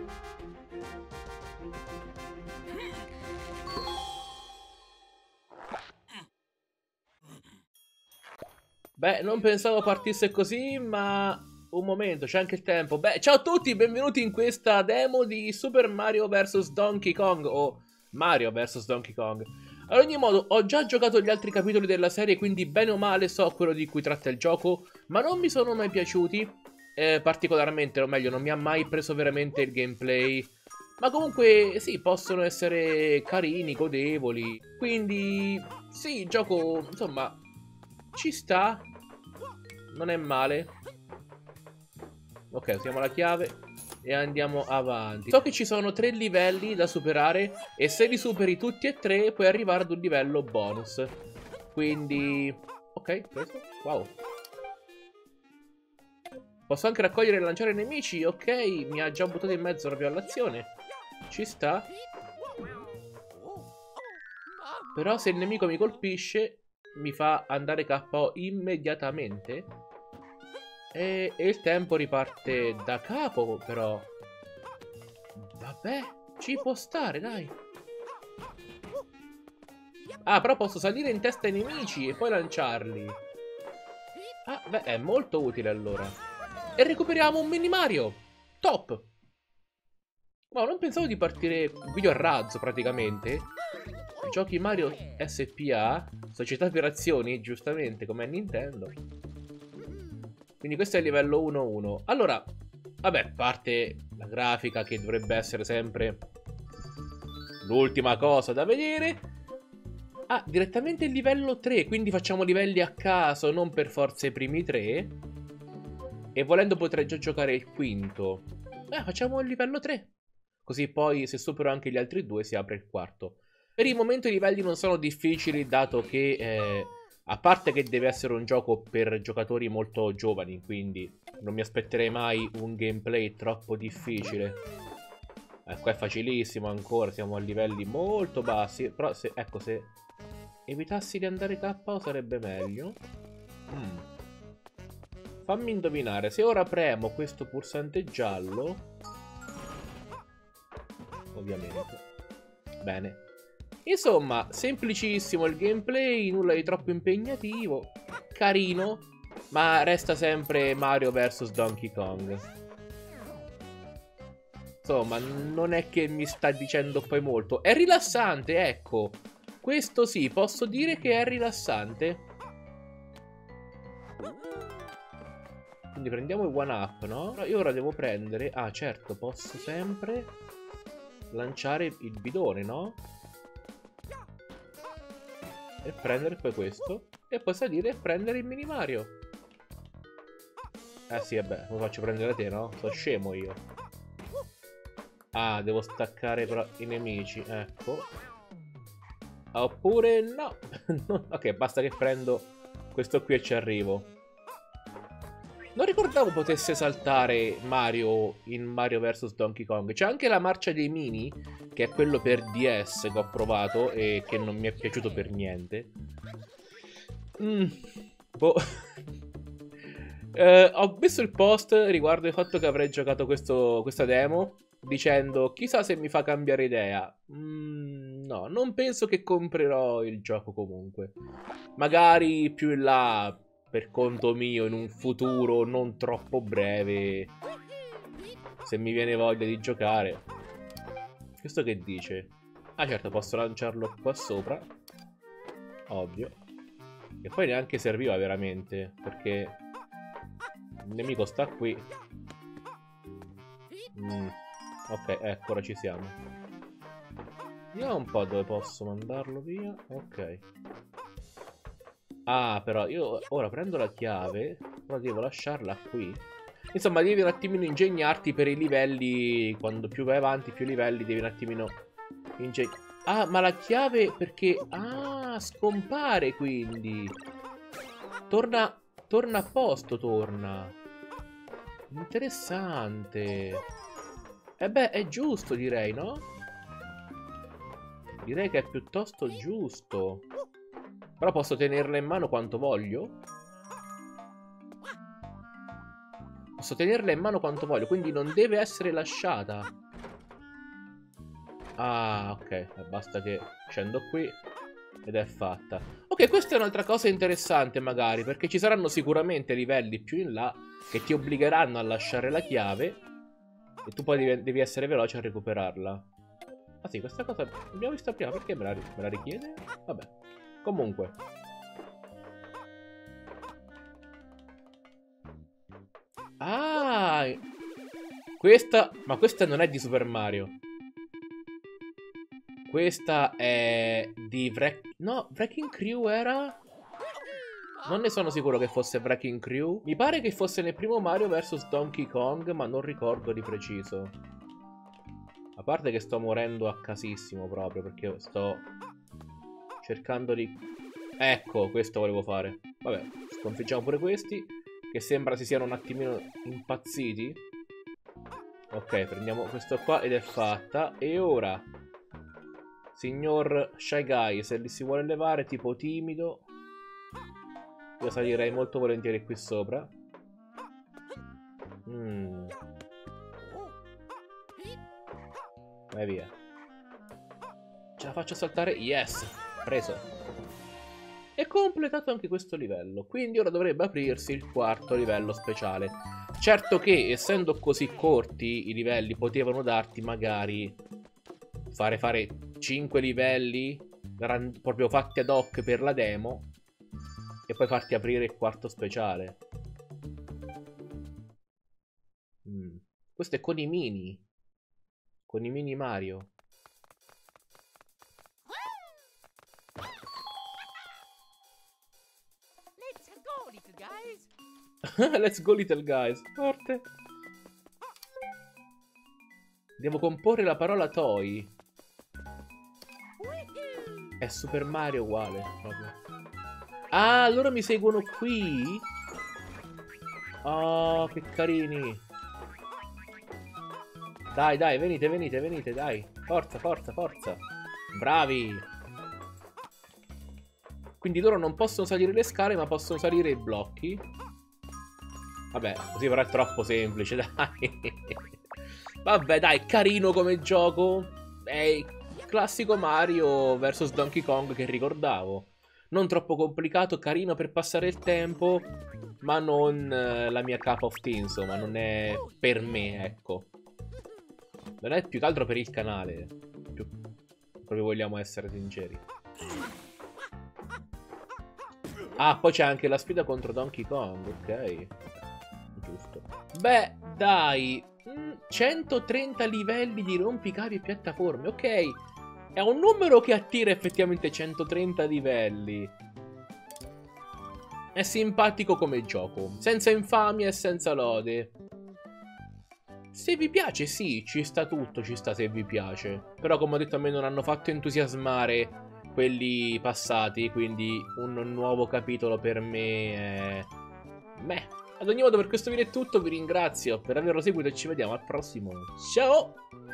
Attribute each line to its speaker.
Speaker 1: Beh, non pensavo partisse così, ma un momento, c'è anche il tempo. Beh, ciao a tutti, benvenuti in questa demo di Super Mario vs Donkey Kong, o Mario vs Donkey Kong. Ad ogni modo, ho già giocato gli altri capitoli della serie, quindi bene o male so quello di cui tratta il gioco, ma non mi sono mai piaciuti particolarmente, o meglio, non mi ha mai preso veramente il gameplay. Ma comunque, sì, possono essere carini, godevoli, quindi sì, il gioco, insomma, ci sta. Non è male. Ok, usiamo la chiave e andiamo avanti. So che ci sono 3 livelli da superare e se li superi tutti e 3 puoi arrivare ad un livello bonus. Quindi... ok, preso. Wow. Posso anche raccogliere e lanciare nemici. Ok, mi ha già buttato in mezzo proprio all'azione. Ci sta. Però se il nemico mi colpisce mi fa andare KO immediatamente. E il tempo riparte da capo, però. Vabbè, ci può stare, dai. Ah, però posso salire in testa ai nemici e poi lanciarli. Ah, beh, è molto utile allora. E recuperiamo un mini Mario. Top. Ma non pensavo di partire video a razzo, praticamente. Giochi Mario SPA, Società per Azioni, giustamente, come a Nintendo. Quindi questo è il livello 1-1. Allora, vabbè, parte la grafica che dovrebbe essere sempre l'ultima cosa da vedere. Ah, direttamente il livello 3, quindi facciamo livelli a caso, non per forza i primi 3. E volendo potrei già giocare il quinto. Facciamo il livello 3. Così poi se supero anche gli altri 2 si apre il quarto. Per il momento i livelli non sono difficili, dato che... a parte che deve essere un gioco per giocatori molto giovani, quindi non mi aspetterei mai un gameplay troppo difficile. Qua è facilissimo ancora, siamo a livelli molto bassi. Però se, ecco, se evitassi di andare KO sarebbe meglio. Fammi indovinare, se ora premo questo pulsante giallo... ovviamente. Bene. Insomma, semplicissimo il gameplay, nulla di troppo impegnativo, carino, ma resta sempre Mario vs Donkey Kong. Insomma, non è che mi sta dicendo poi molto. È rilassante, ecco. Questo sì, posso dire che è rilassante. Quindi prendiamo il one up, no? Però io ora devo prendere... ah, certo, posso sempre lanciare il bidone, no? E prendere poi questo. E poi salire e prendere il mini Mario. Sì, vabbè, lo faccio prendere a te, no? Sono scemo io. Ah, devo staccare però i nemici, ecco. Oppure no. Ok, basta che prendo questo qui e ci arrivo. Non ricordavo potesse saltare Mario in Mario vs Donkey Kong. C'è anche la marcia dei mini, che è quello per DS che ho provato e che non mi è piaciuto per niente. Boh. Ho messo il post riguardo il fatto che avrei giocato questa demo, dicendo chissà se mi fa cambiare idea. No, non penso che comprerò il gioco comunque. Magari più in là, per conto mio, in un futuro non troppo breve, se mi viene voglia di giocare. Questo che dice? Ah, certo, posso lanciarlo qua sopra. Ovvio. E poi neanche serviva veramente, perché il nemico sta qui. Ok, ecco, ora ci siamo. Vediamo un po' dove posso mandarlo via. Ok. Ah, però io ora prendo la chiave, però devo lasciarla qui. Insomma, devi un attimino ingegnarti per i livelli. Quando più vai avanti, più livelli devi un attimino ingegnare. Ah, ma la chiave perché... ah, scompare quindi. Torna a posto, torna. Interessante. E beh, è giusto, direi, no? Direi che è piuttosto giusto. Però posso tenerla in mano quanto voglio. Posso tenerla in mano quanto voglio, quindi non deve essere lasciata. Ah, ok. Basta che scendo qui ed è fatta. Ok, questa è un'altra cosa interessante magari, perché ci saranno sicuramente livelli più in là che ti obbligheranno a lasciare la chiave e tu poi devi essere veloce a recuperarla. Ah sì, questa cosa l'abbiamo vista prima, perché me la richiede? Vabbè. Comunque. Ah! Questa... Ma questa non è di Super Mario. Questa è di No, Wrecking Crew era... Non ne sono sicuro che fosse Wrecking Crew. Mi pare che fosse nel primo Mario vs Donkey Kong, ma non ricordo di preciso. A parte che sto morendo a casissimo proprio, perché sto cercando di... Ecco, questo volevo fare. Vabbè, sconfiggiamo pure questi, che sembra si siano un attimino impazziti. Ok, prendiamo questo qua ed è fatta. E ora, signor Shy Guy, se li si vuole levare, tipo timido, io salirei molto volentieri qui sopra. Vai via. Ce la faccio saltare? Yes! Preso. E completato anche questo livello. Quindi ora dovrebbe aprirsi il quarto livello speciale. Certo che, essendo così corti i livelli, potevano darti magari fare 5 livelli proprio fatti ad hoc per la demo e poi farti aprire il quarto speciale. Questo è con i mini. Con i mini Mario. Let's go little guys. Forte. Devo comporre la parola toy. È Super Mario uguale proprio. Ah, loro mi seguono qui? Oh, che carini. Dai, dai, venite, venite, venite, dai. Forza, forza, forza. Bravi. Quindi loro non possono salire le scale, ma possono salire i blocchi. Vabbè, così però è troppo semplice, dai. Vabbè, dai, carino come gioco. È il classico Mario vs Donkey Kong che ricordavo. Non troppo complicato, carino per passare il tempo, ma non la mia cup of tea, insomma, non è per me, ecco. Non è più che altro per il canale. Proprio vogliamo essere sinceri. Ah, poi c'è anche la sfida contro Donkey Kong, ok. Giusto. Beh, dai. 130 livelli di rompicavi e piattaforme, ok. È un numero che attira effettivamente 130 livelli. È simpatico come gioco. Senza infamia e senza lode. Se vi piace, sì, ci sta tutto, ci sta se vi piace. Però come ho detto a me non hanno fatto entusiasmare quelli passati, quindi un nuovo capitolo per me è... Beh, ad ogni modo per questo video è tutto, vi ringrazio per averlo seguito e ci vediamo al prossimo. Ciao!